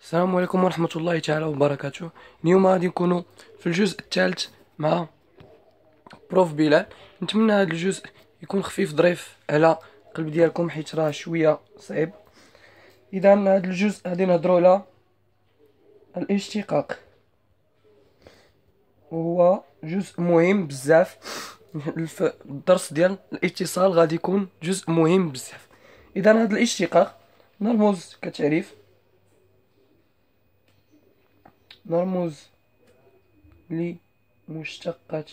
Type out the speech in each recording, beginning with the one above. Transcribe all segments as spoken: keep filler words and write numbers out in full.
السلام عليكم ورحمة الله تعالى وبركاته. اليوم غادي نكونوا في الجزء الثالث مع بروف بلال. نتمنى هذا الجزء يكون خفيف ظريف على القلب ديالكم حيت راه شويه صعيب. اذا هذا الجزء غادي نهضروا على الاشتقاق، وهو جزء مهم بزاف. الدرس ديال الاتصال غادي يكون جزء مهم بزاف. اذا هذا الاشتقاق نرمز كتعريف، نرمز لمشتقة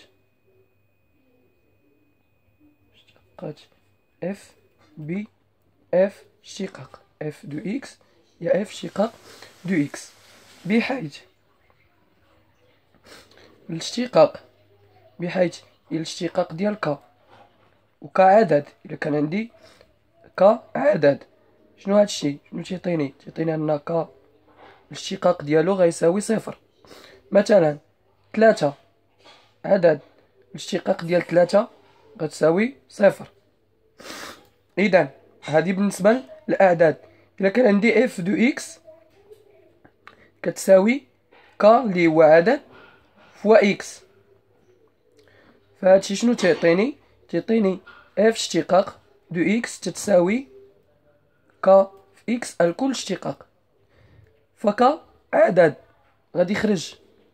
مشتقة اف ب اف اشتقاق اف دو اكس هي اف اشتقاق دو اكس، بحيث الاشتقاق بحيث الاشتقاق ديال ك وكعدد. الا كان عندي ك عدد، شنو هادشي؟ شنو تيعطيني؟ تيعطيني ان ك الاشتقاق ديالو غيساوي صفر. مثلا ثلاثة عدد، الاشتقاق ديال ثلاثة غتساوي صفر. اذا هذه بالنسبة للأعداد. إلا كان عندي اف دو اكس كتساوي ك اللي هو عدد فوا اكس، فهادشي شنو تعطيني؟ تعطيني اف اشتقاق دو اكس تتساوي ك في اكس الكل اشتقاق، فك عدد غادي يخرج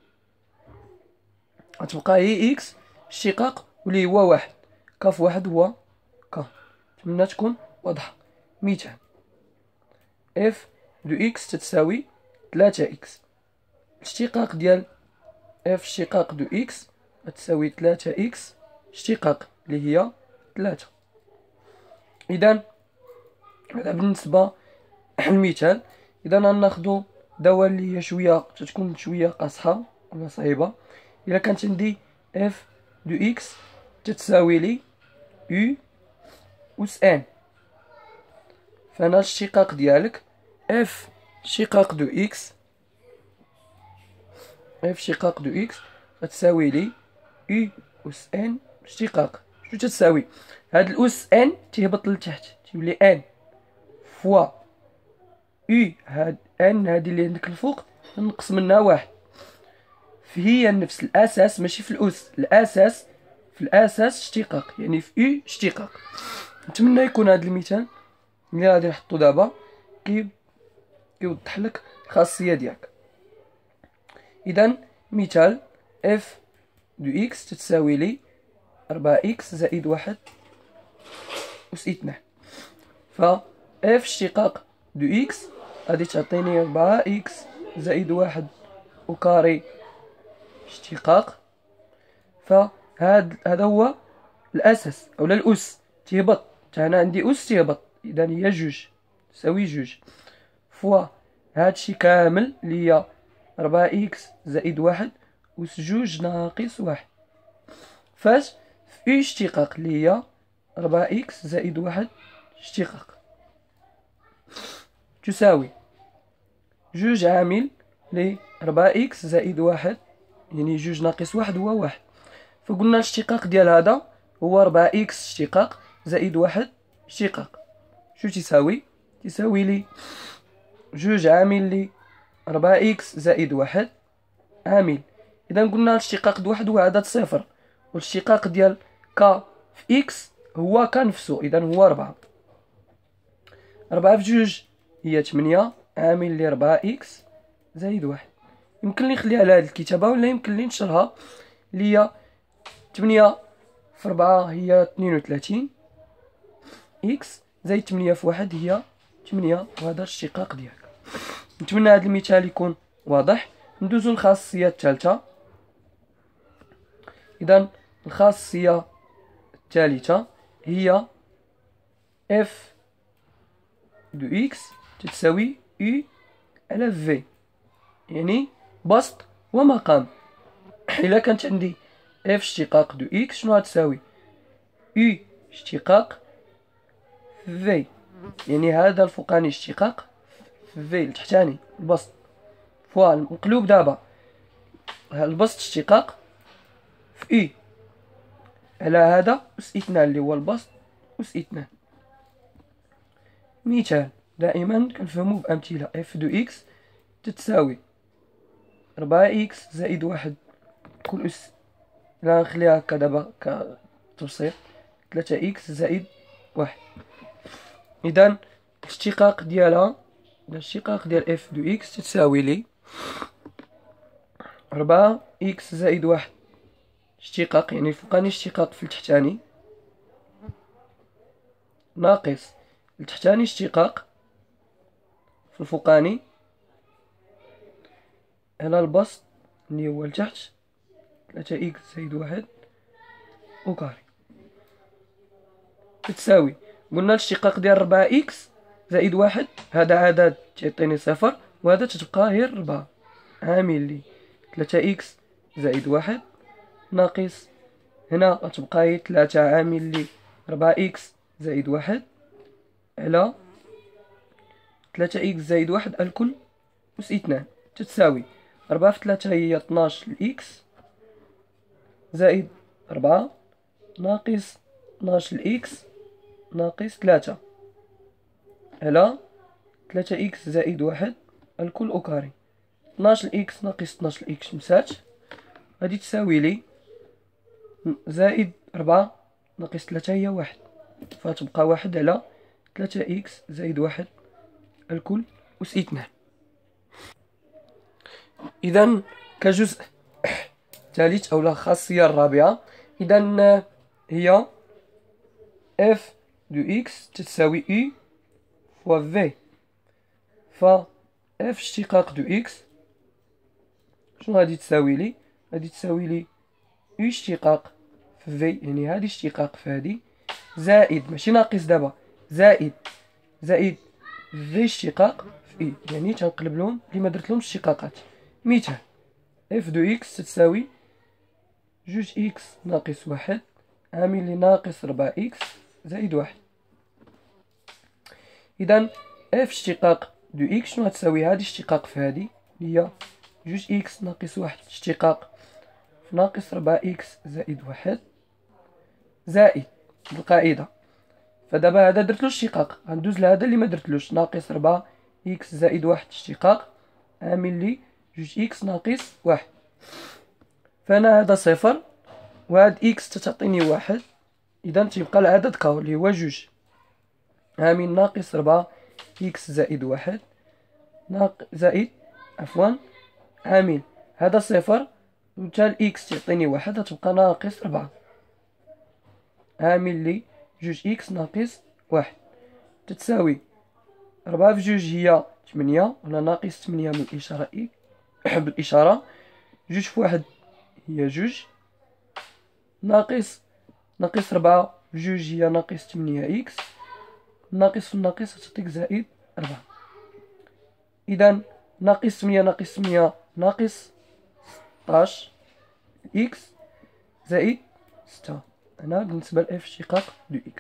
غتبقى هي اكس اشتقاق واللي هو واحد. ك في واحد هو ك. نتمنى تكون واضحة. مثال اف دو اكس تتساوي ثلاثة اكس، الاشتقاق ديال اف اشتقاق دو اكس تساوي ثلاثة اكس اشتقاق اللي هي ثلاثة. اذا هذا بالنسبة للمثال. اذا غناخدو دواء اللي هي شوية تتكون شوية قاصحة ولا صعيبة. الا كانت عندي اف دو اكس تتساوي لي يو أس ان، فانا الاشتقاق ديالك اف اشتقاق دو اكس اف اشتقاق دو اكس غتساوي لي يو أس ان اشتقاق. شنو تتساوي؟ هاد الأس ان تيهبط لتحت تيولي ان فوا يو، هاد ان هادي اللي عندك الفوق نقص منها واحد، فهي نفس الاساس ماشي في الاس، الاساس في الاساس اشتقاق يعني في يو اشتقاق. نتمنى يكون هذا المثال اللي غادي نحطو دابا كي كيوضح لك الخاصيه ديالك. اذا مثال اف دو اكس تتساوي لي أربعة اكس زائد واحد أس اثنان، ف اف اشتقاق دو اكس غادي تعطيني أربعة اكس زائد واحد وكاري اشتقاق. فهاد هذا هو الاساس اولا الاس تيهبط، انا عندي اس تيهبط، اذا هي جوج تساوي جوج فوا هادشي كامل اللي هي أربعة اكس زائد واحد أس جوج ناقص واحد، فاش في يو اشتقاق اللي هي أربعة اكس زائد واحد اشتقاق تساوي جوج عامل ل أربعة اكس زائد واحد، يعني جوج ناقص واحد هو واحد. فقلنا الاشتقاق ديال هذا هو أربعة اكس اشتقاق زائد واحد اشتقاق. شو تساوي؟ تساوي لي جوج عامل لي أربعة اكس زائد واحد عامل. اذا قلنا الاشتقاق د واحد هو عدد صفر، والاشتقاق ديال ك في اكس هو ك نفسه، اذا هو أربعة. أربعة في جوج هي ثمانية عامل لي أربعة اكس زائد واحد. يمكن لي نخليها على هذه الكتابة ولا يمكن لي نشرها اللي هي ثمانية في أربعة هي اثنين وثلاثين اكس زائد ثمانية في واحد هي ثمانية، وهذا الاشتقاق ديالك. نتمنى هذا المثال يكون واضح. ندوزو للخاصية الثالثة. إذا الخاصية الثالثة هي اف دو اكس تتساوي يو على في، يعني بسط ومقام. إلا كانت عندي اف اشتقاق دو اكس شنو غتساوي؟ يو اشتقاق في، يعني هذا الفوقاني اشتقاق في التحتاني البسط فوا المقلوب. دابا البسط اشتقاق في اي على هذا أس اثنان اللي هو البسط أس اثنان. مثال دائما كنفهمو بأمثلة اف دو اكس تتساوي ربعة إكس زائد واحد كل أس، لا نخليها هكا دابا كتبسيط، ثلاثة إكس زائد واحد. إذا الاشتقاق ديالها، الاشتقاق ديال اف دو إكس تتساوي لي ربعة إكس زائد واحد اشتقاق، يعني الفوقاني اشتقاق في التحتاني، ناقص التحتاني اشتقاق في الفوقاني على البسط اللي هو لتحت ثلاثة إكس زائد واحد وكاري تتساوي. قلنا الاشتقاق ديال ربعة إكس زائد واحد هذا عدد تعطيني صفر، وهذا تتبقى غير ربعة، عامل لي ثلاثة إكس زائد واحد ناقص هنا غتبقى هي ثلاثة عامل لي ربعة إكس زائد واحد على ثلاثة إكس زائد واحد الكل أس اثنان تتساوي ربعة في ثلاثة هي اثناش الإكس زائد ربعة ناقص اثناش الإكس ناقص ثلاثة على ثلاثة إكس زائد واحد الكل أو كاري. اثناش الإكس ناقص اثناش الإكس مسات، غادي تساوي لي زائد ربعة ناقص ثلاثة هي واحد، فتبقى واحد على ثلاثة إكس زائد واحد الكل أس اثنان. إذا كجزء ثالث أو الخاصية الرابعة، إذا هي اف دو إكس تساوي إي فوا في، ف اف اشتقاق دو إكس شنو غادي تساوي لي؟ غادي تساوي لي إي اشتقاق في في، يعني هادي اشتقاق في هادي زائد ماشي ناقص دابا زائد زائد في اشتقاق في إي، يعني تنقلب لهم اللي ما درتلهمش اشتقاقات. مثال اف دو إكس تساوي جوج إكس ناقص واحد عامل لي ناقص ربعة إكس زائد واحد. إذا اف اشتقاق دو إكس شنو غتساوي؟ هادي اشتقاق في هادي اللي هي جوج إكس ناقص واحد اشتقاق في ناقص ربعة إكس زائد واحد زائد القاعدة. فدابا هذا درتلو اشتقاق، غندوز لهذا اللي ما درتلوش ناقص ربعة إكس زائد واحد اشتقاق عامل لي جوج إكس ناقص واحد، فأنا هذا صفر وهاد إكس تتعطيني واحد، إذا تيبقى العدد كاو اللي هو جوج عامل ناقص ربعة إكس زائد واحد ناق زائد عفوا عامل هذا صفر وتا الإكس تعطيني واحد، غتبقى ناقص ربعة عامل لي جوج إكس ناقص واحد تتساوي ربعة في جوج هي تمنية، ولا ناقص تمنية من الإشارة إي بالإشارة، جوج في واحد هي جوج ناقص ناقص ربعة في جوج هي ناقص تمنية إكس ناقص في الناقص تعطيك زائد ربعة. إذا ناقص تمنية ناقص تمنية ناقص ستاش إكس زائد ستة، هنا بالنسبة لإف اشتقاق دو إكس.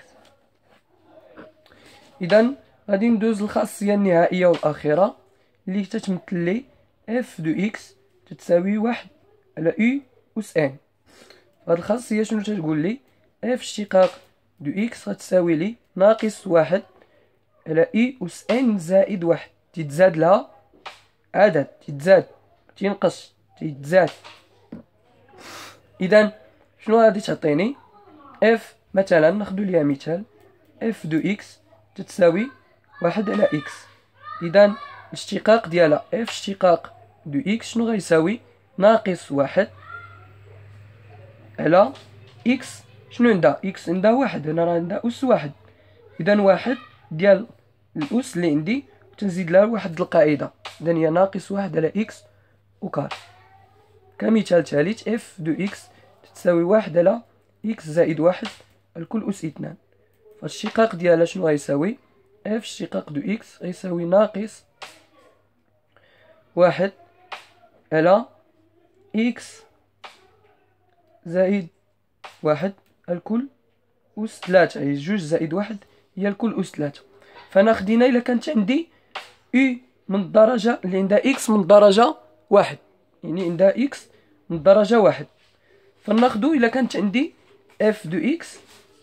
إذا غادي ندوز للخاصية النهائية والأخيرة اللي تتمثل لي اف دو إكس تتساوي واحد على إي أس إن. هاد الخاصية شنو تتقول لي؟ اف اشتقاق دو إكس غتساوي لي ناقص واحد على إي أس إن زائد واحد، تتزاد لها عدد، تتزاد تينقص تيتزاد. إذا شنو غادي تعطيني؟ اف مثلا ناخدو ليها مثال اف دو إكس تتساوي واحد على إكس، إذا الاشتقاق ديالها اف اشتقاق دو إكس شنو غيساوي؟ ناقص واحد على إكس، شنو عندها؟ إكس عندها واحد، هنا راه عندها أس واحد، إذا واحد ديال الأس اللي عندي وتنزيد لها واحد القاعدة، إذا هي ناقص واحد على إكس وكار. كمثال ثالث اف دو إكس تتساوي واحد على إكس زائد واحد الكل أس اثنان، فالاشتقاق ديالها شنو غيساوي؟ اف اشتقاق دو إكس غيساوي ناقص واحد على إكس زائد واحد الكل أس ثلاثة، هي جوج زائد واحد هي الكل أس ثلاثة. فأنا خدينا إلا كانت عندي إي من الدرجة اللي عندها إكس من الدرجة واحد، يعني عندها إكس من الدرجة واحد، فناخدو إلا كانت عندي اف دو إكس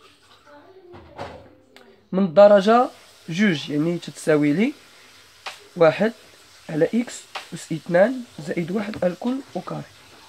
من الدرجة جوج، يعني تتساوي لي واحد على إكس أس اثنان زائد واحد الكل أوكاري.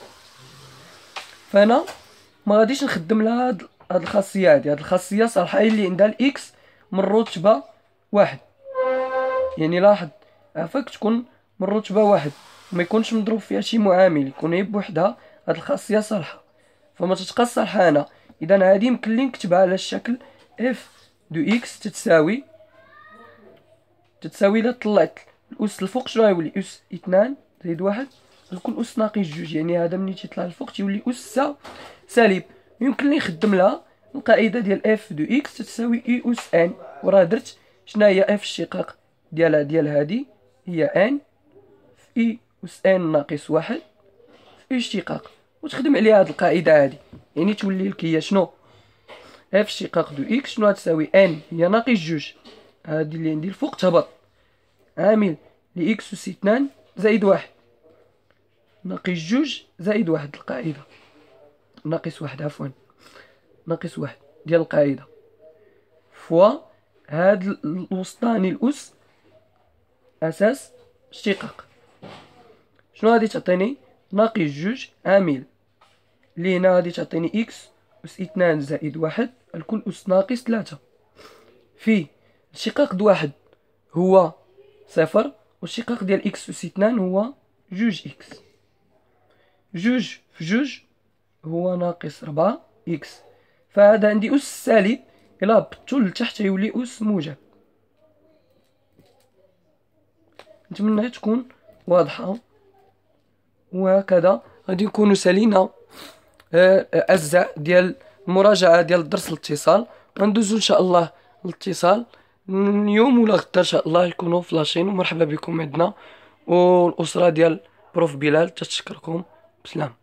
فأنا ما غاديش نخدم لها هاد هاد الخاصية هادي. هاد الخاصية صالحة هي اللي عندها الإكس من رتبة واحد، يعني لاحظ عفاك تكون من رتبة واحد ما يكونش مضروب فيها شي معامل، يكون هي بوحدها. هاد الخاصية صالحة فما تتبقاش صالحة هنا. إذا هادي يمكن لي نكتبها على الشكل اف دو إكس تتساوي تتساوي إلا طلعت الأس الفوق شنو غيولي؟ أس اثنان زائد واحد الكل أس ناقص جوج. يعني هذا ملي تيطلع الفوق تيولي أس سالب. يمكن لي نخدم لها القاعدة ديال اف دو إكس تتساوي إي أس إن، وراه درت شنا هي اف الشقاق ديالها ديال هادي هي ان في إي أس إن ناقص واحد في إي اشتقاق، وتخدم عليها هاد القاعدة هادي. يعني تولي لك هي شنو؟ اف اشتقاق دو إكس شنو غتساوي؟ ان هي ناقص جوج، هادي اللي عندي الفوق تهبط، عامل لإكس أس اثنان زائد واحد ناقص جوج زائد واحد القاعدة ناقص واحد عفوا ناقص واحد ديال القاعدة فوا هاد الوسطاني الأس أساس اشتقاق. شنو غادي تعطيني؟ ناقص جوج عامل اللي هنا غادي تعطيني إكس أس اثنان زائد واحد الكل أس ناقص ثلاثة في الشقاق د واحد هو صفر، والشقاق ديال إكس أس اثنان هو جوج إكس. جوج في جوج هو ناقص ربعة إكس. فهذا عندي أس سالب، إلا هبطتو لتحت يولي أس موجب. نتمنى تكون واضحة، وهكذا غادي نكونو سالينا أجزاء ديال المراجعة ديال الدرس الاتصال، وندوزو إن شاء الله الاتصال اليوم ولا غدا إن شاء الله يكونوا فلاشين. ومرحبا بكم عندنا، والأسرة ديال بروف بلال تتشكركم. بسلام.